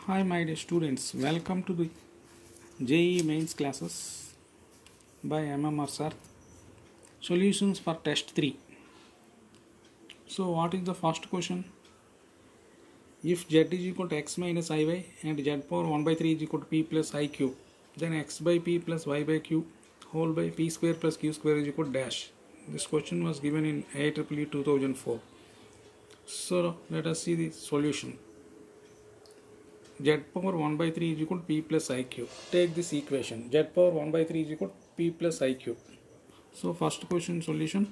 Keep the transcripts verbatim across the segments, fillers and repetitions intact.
Hi, my dear students. Welcome to the J E E Mains classes by M M R Sir. Solutions for test three. So, what is the first question? If z is equal to x minus iy and z power one by three is equal to p plus I cube, then x by p plus y by q whole by p square plus q square is equal to dash. This question was given in I E E E two thousand four. So, let us see the solution. Z power one by three is equal to p plus I cube. Take this equation. Z power one by three is equal to p plus I cube. So first question solution.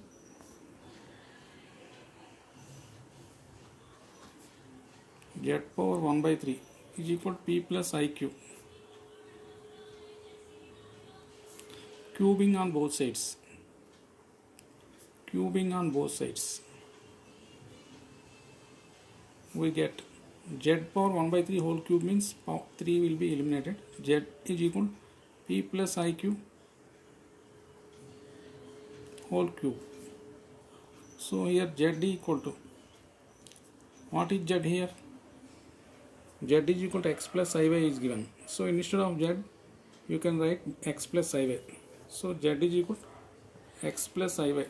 Z power one by three is equal to p plus I cube. Cubing on both sides. Cubing on both sides. We get z power one by three whole cube means three will be eliminated. Z is equal to p plus I cube whole cube. So here z equal to, what is z here? Z is equal to x plus iy is given. So instead of z you can write x plus iy. So z is equal to x plus iy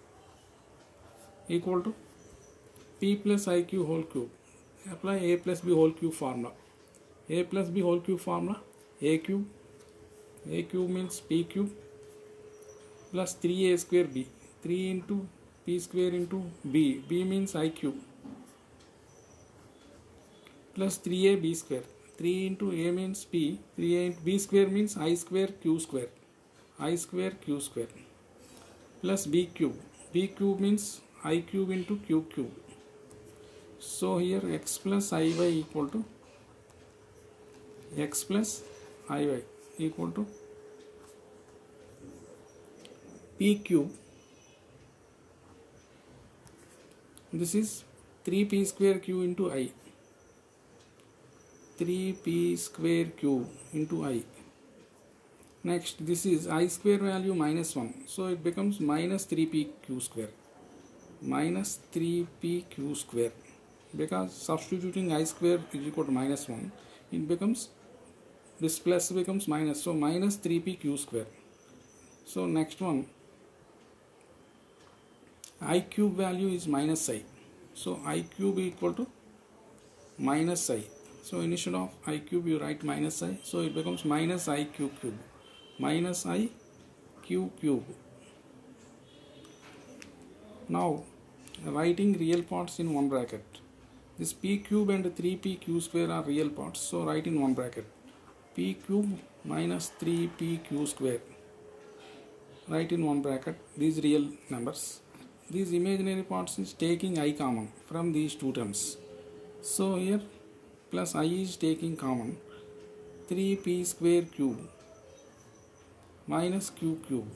equal to p plus iq whole cube. Apply a plus b whole cube formula. A plus b whole cube formula, a cube, a cube means p cube plus three a square b, three into p square into b, b means I cube, plus three a b square, three into a means p, three a into b square means I square q square, I square q square, plus b cube, b cube means I cube into q cube. So here x plus iy equal to x plus iy equal to p cube. This is three p square q into I. three p square q into I. Next, this is I square value minus one. So it becomes minus three p q square. Minus three p q square. Because substituting I square is equal to minus one, it becomes, this plus becomes minus, so minus three p q square. So next one, I cube value is minus I, so I cube equal to minus I. So instead of I cube you write minus I, so it becomes minus I cube cube, minus I q cube. Now writing real parts in one bracket. This p cube and three p q square are real parts, so write in one bracket. P cube minus three p q square. Write in one bracket these real numbers. These imaginary parts is taking I common from these two terms. So here plus I is taking common. three p square cube minus q cube.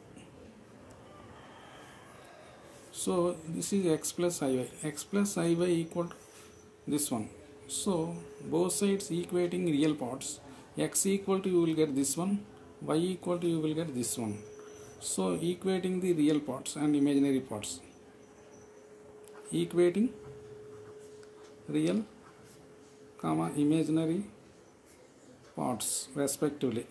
So this is x plus iy. X plus iy equal to this one. So both sides equating real parts. X equal to you will get this one, y equal to you will get this one. So equating the real parts and imaginary parts. Equating real comma imaginary parts respectively.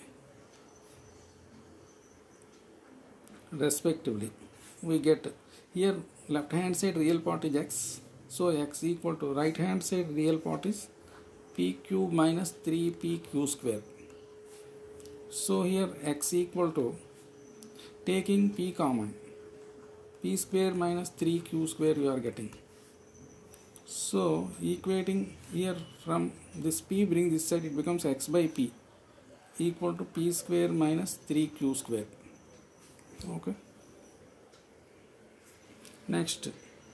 Respectively. We get here left hand side real part is x. So x equal to right hand side real part is p cube minus three p q square. So here x equal to, taking p common, p square minus three q square you are getting. So equating here from this p bring this side, it becomes x by p equal to p square minus three q square. Okay. Next,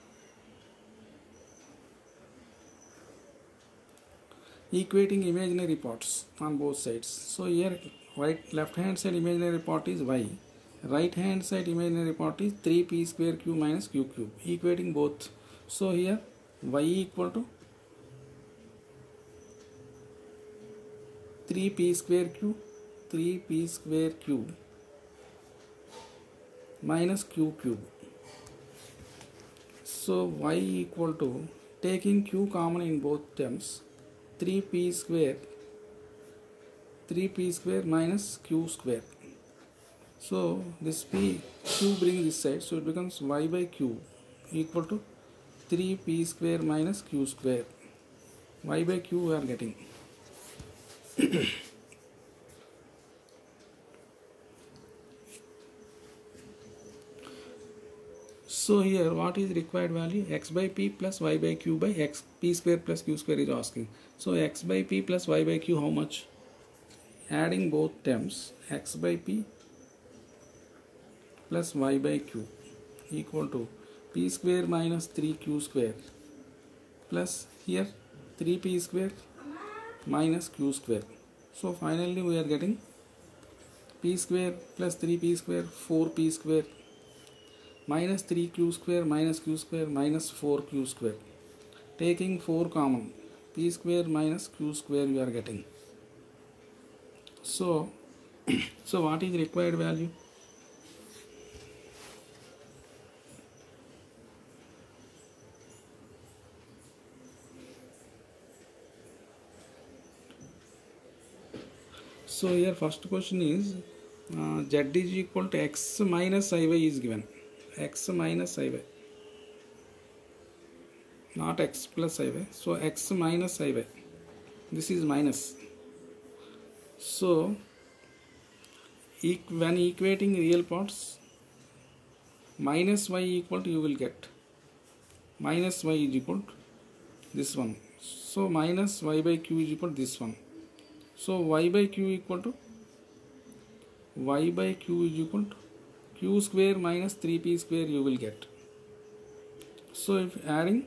equating imaginary parts on both sides. So here right left hand side imaginary part is y, right hand side imaginary part is three p square q minus q cube. Equating both. So here y equal to three p square q, three p square cube minus q cube. So y equal to, taking q common in both terms, three p square three p square minus q square. So this p, q bring this side, so it becomes y by q equal to three p square minus q square. Y by q we are getting. So here what is required value? X by p plus y by q by x, p square plus q square is asking. So x by p plus y by q how much? Adding both terms, x by p plus y by q equal to p square minus three q square plus here three p square minus q square. So finally we are getting p square plus three p square, four p square minus three q square minus q square minus four q square. Taking four common, p square minus q square we are getting. So, so what is required value? So here first question is uh, z is equal to x minus iy is given. X minus iy, not x plus iy. So x minus iy, this is minus. So when equating real parts, minus y equal to you will get minus y is equal to this one. So minus y by q is equal to this one. So y by q equal to y by q is equal to q square minus three p square you will get. So if adding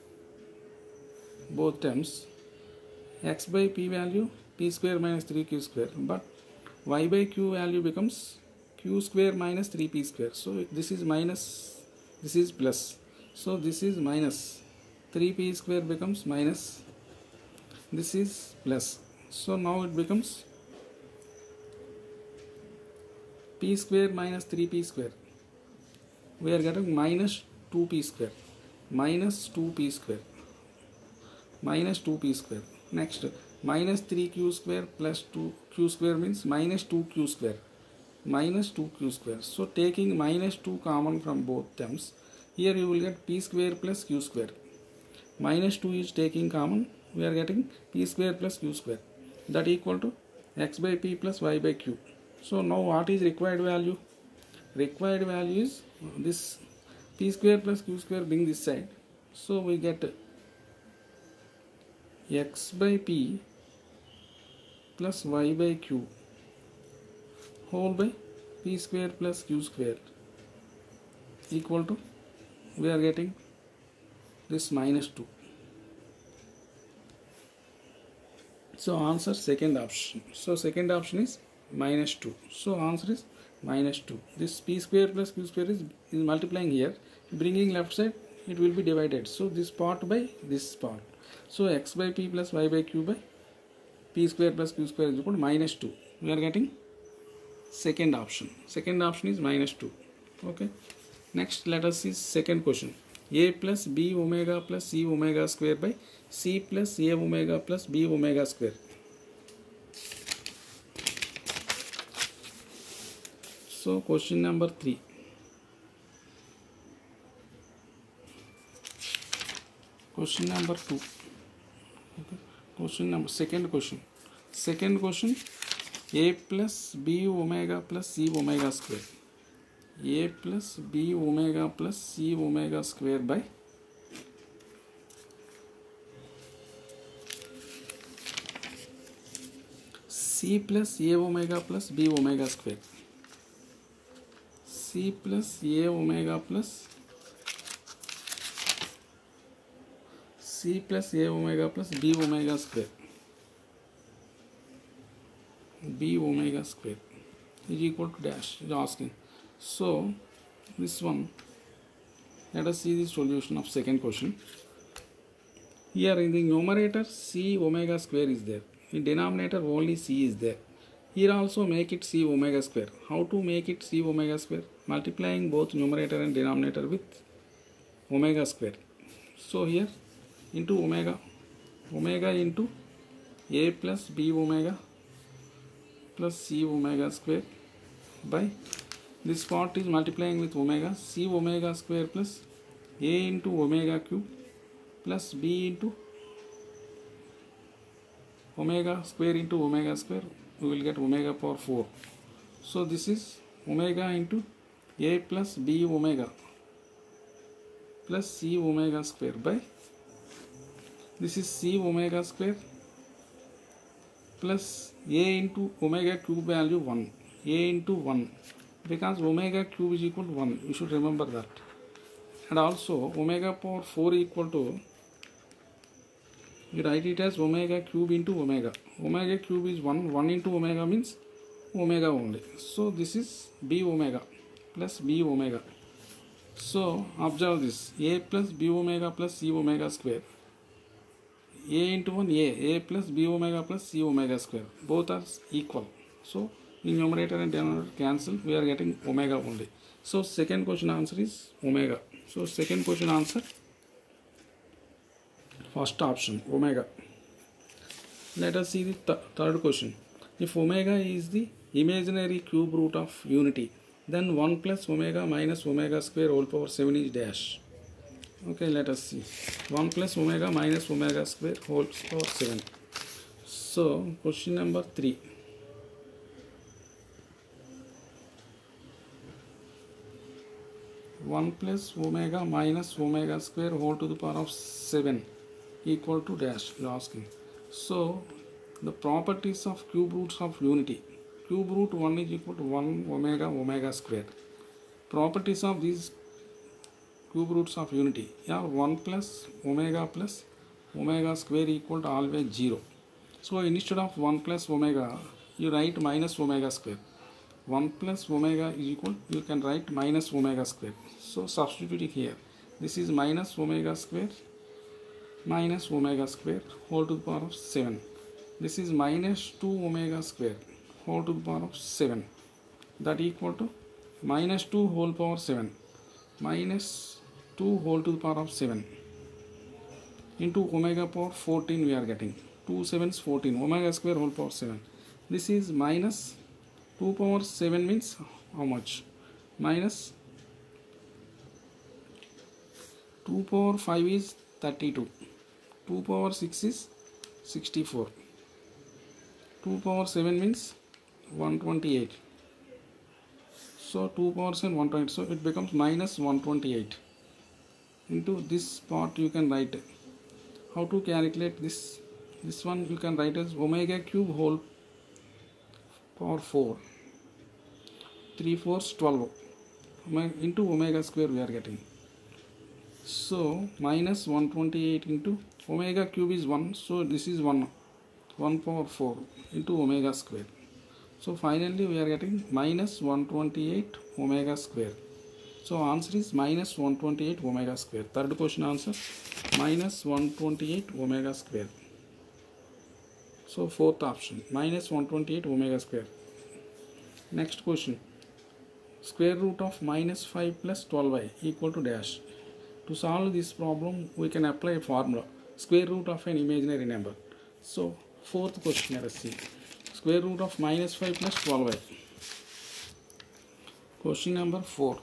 both terms, x by p value p square minus three q square, but y by q value becomes q square minus three p square. So this is minus, this is plus. So this is minus, three p square becomes minus, this is plus. So now it becomes p square minus three p square. We are getting minus two p square, minus two p square, minus two p square. Next, minus three q square plus two q square means minus two q square, minus two q square. So taking minus two common from both terms, here you will get p square plus q square. Minus two is taking common, we are getting p square plus q square. That equal to x by p plus y by q. So now what is required value? Required value is this p square plus q square bring this side. So we get x by p plus y by q whole by p square plus q square equal to, we are getting this minus two. So answer second option. So second option is minus two. So answer is minus two. This p square plus q square is, is multiplying here, bringing left side, it will be divided. So this part by this part. So x by p plus y by q by p square plus q square is equal to minus two. We are getting second option. Second option is minus two. Okay. Next let us see second question. A plus b omega plus c omega square by c plus a omega plus b omega square. So question number three. Question number two. Okay. Question number second question. Second question, a plus b omega plus c omega square. A plus b omega plus c omega square by c plus a omega plus b omega square. C plus a omega plus c plus a omega plus b omega square. B omega square is equal to dash is asking. So this one, let us see the solution of second question. Here in the numerator c omega square is there, in denominator only c is there. Here also make it c omega square. How to make it c omega square? Multiplying both numerator and denominator with omega square. So here into omega, omega into a plus b omega plus c omega square by this part is multiplying with omega, c omega square plus a into omega cube plus b into omega square into omega square, we will get omega power four. So this is omega into a plus b omega plus c omega square by this is c omega square plus a into omega cube value one, a into one, because omega cube is equal to one, you should remember that. And also omega power four equal to, you write it as omega cube into omega. Omega cube is one, one into omega means omega only. So this is b omega plus b omega. So observe this, a plus b omega plus c omega square. A into one, a, a plus b omega plus c omega square. Both are equal. So in numerator and denominator cancel, we are getting omega only. So second question answer is omega. So second question answer, first option, omega. Let us see the th third question. If omega is the imaginary cube root of unity, then one plus omega minus omega square whole power seven is dash. Okay, let us see. one plus omega minus omega square whole power seven. So question number three. one plus omega minus omega square whole to the power of seven equal to dash, you are asking. So the properties of cube roots of unity. Cube root one is equal to one omega omega square. Properties of these cube roots of unity. Yeah, one plus omega plus omega square equal to always zero. So instead of one plus omega, you write minus omega square. one plus omega is equal, you can write minus omega square. So substituting here, this is minus omega square minus omega square whole to the power of seven. This is minus two omega square whole to the power of seven. That equal to minus two whole power seven minus two whole to the power of seven into omega power fourteen we are getting. two sevens fourteen, omega square whole power seven. This is minus two power seven means how much? Minus two power five is thirty-two. two power six is sixty-four. two power seven means one hundred twenty-eight. So two power seven one hundred twenty. So it becomes minus one hundred twenty-eight. Into this part you can write. How to calculate this? This one you can write as omega cube whole power four. three fours twelve. Into omega square we are getting. So minus one hundred twenty-eight into omega cube is one. So this is one. one power four into omega square. So finally we are getting minus one hundred twenty-eight omega square. So answer is minus one hundred twenty-eight omega square. Third question answer, minus one hundred twenty-eight omega square. So fourth option, minus one hundred twenty-eight omega square. Next question, square root of minus five plus twelve y equal to dash. To solve this problem we can apply a formula, square root of an imaginary number. So fourth question, let us see, square root of minus five plus twelve y. Question number four,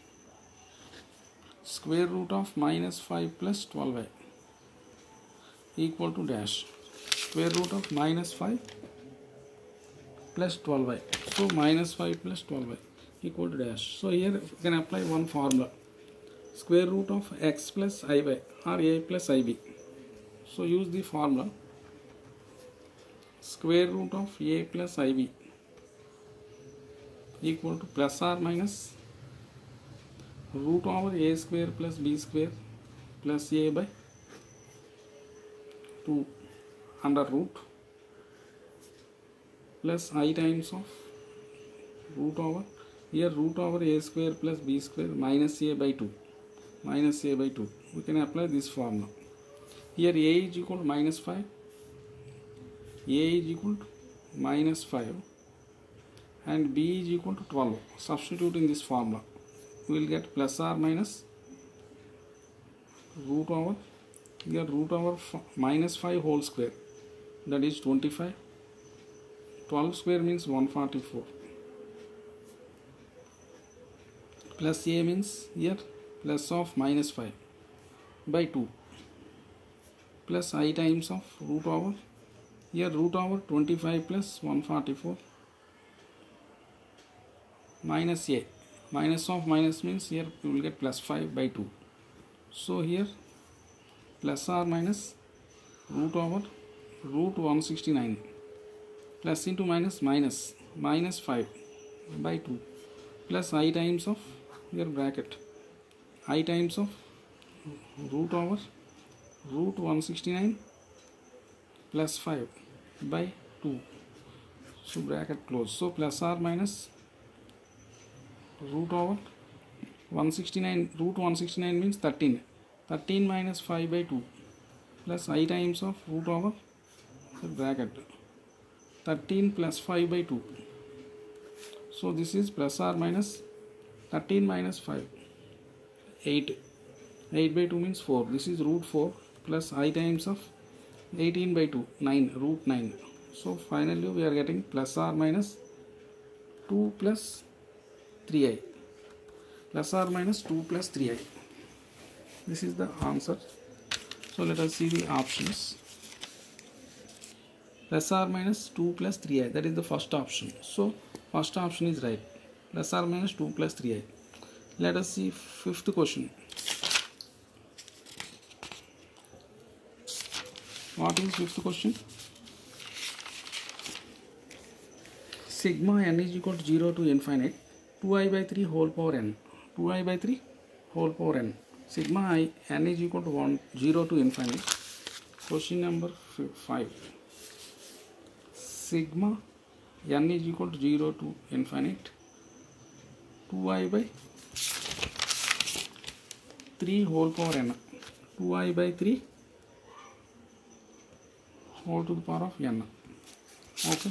square root of minus five plus twelve y equal to dash. Square root of minus five plus twelve y. So minus five plus twelve y equal to dash. So here we can apply one formula, square root of x plus iy or a plus ib. So use the formula, square root of a plus ib equal to plus or minus root over a square plus b square plus a by two under root plus I times of root over, here root over a square plus b square minus a by two, minus a by two. We can apply this formula. Here a is equal to minus five, a is equal to minus five and b is equal to twelve. Substituting this formula, we will get plus or minus root over, here root over minus five whole square, that is twenty-five twelve square means one forty-four. Plus a means here plus of minus five by two. Plus I times of root over. Here root over twenty-five plus one forty-four. Minus a. Minus of minus means here you will get plus five by two. So here plus or minus root over root one sixty-nine. Plus into minus minus minus five by two. Plus I times of here bracket I times of root over root one sixty-nine plus five by two. So bracket close. So plus or minus root over one sixty-nine, root one sixty-nine means thirteen. thirteen minus five by two plus I times of root over bracket thirteen plus five by two. So this is plus or minus thirteen minus five, eight. eight by two means four. This is root four plus I times of eighteen by two, nine, root nine. So finally we are getting plus or minus two plus three i. Plus or minus two plus three i. This is the answer. So let us see the options. Plus or minus two plus three i. That is the first option. So first option is right. Plus or minus two plus three i. Let us see fifth question. What is fifth question? Sigma n is equal to zero to infinite. two i by three whole power n. two i by three whole power n. Sigma I n is equal to one, zero to infinite. Question number five. Sigma n is equal to zero to infinite. two i by three whole power n. two i by three whole to the power of n. Okay.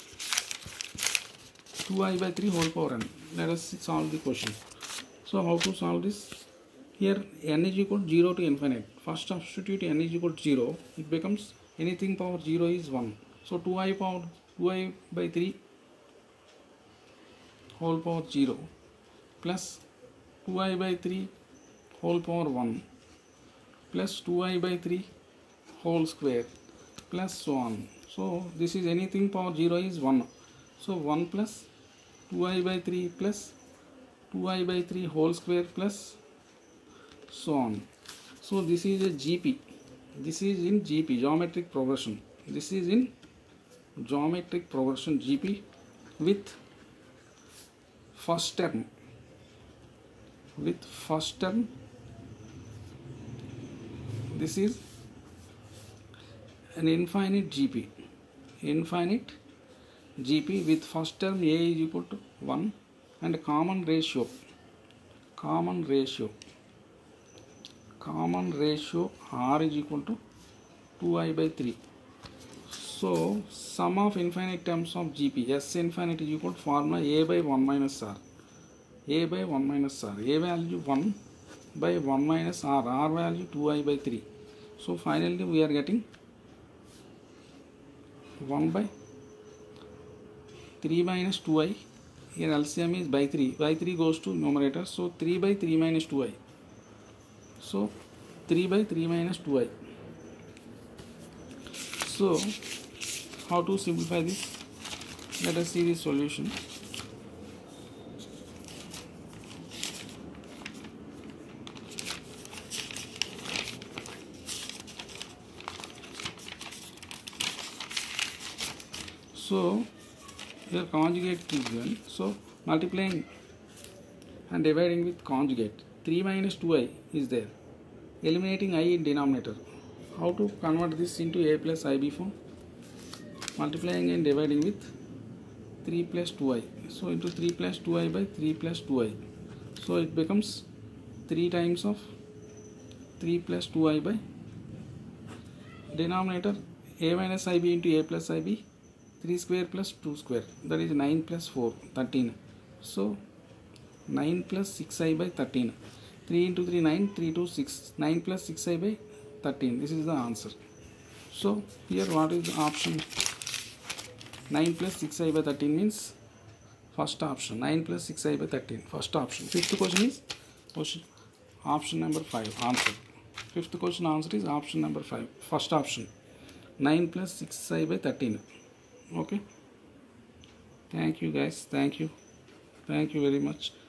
two i by three whole power n. Let us solve the question. So how to solve this? Here n is equal to zero to infinite. First substitute n is equal to zero. It becomes anything power zero is one. So two i power two i by three whole power zero plus two i by three whole power one plus two i by three whole square plus so on. So this is anything power zero is one. So one plus two i by three plus two i by three whole square plus so on. So this is a G P. This is in G P, geometric progression. This is in geometric progression G P with first term. With first term. This is an infinite G P. Infinite G P with first term a is equal to one and common ratio. Common ratio. Common ratio R is equal to two i by three. So sum of infinite terms of G P, S infinite is equal to formula a by one minus r. A by one minus r. A value one by one minus r. R value two i by three. So finally we are getting one by three minus two i. Here L C M is by three. By three goes to numerator. So three by three minus two i. So three by three minus two i. So how to simplify this? Let us see the solution. So here conjugate is given. So multiplying and dividing with conjugate. three minus two i is there. Eliminating I in denominator. How to convert this into a plus ib form? Multiplying and dividing with three plus two i. So into three plus two i by three plus two i. So it becomes three times of three plus two i by denominator a minus ib into a plus ib. three square plus two square, that is nine plus four, thirteen. So nine plus six i by thirteen. three into three, nine, three to six. nine plus six i by thirteen. This is the answer. So here what is the option? nine plus six i by thirteen means first option. Nine plus six i by thirteen, first option. Fifth question is question option number five, answer. Fifth question answer is option number five, first option. Nine plus six i by thirteen. Okay, thank you guys, thank you, thank you very much.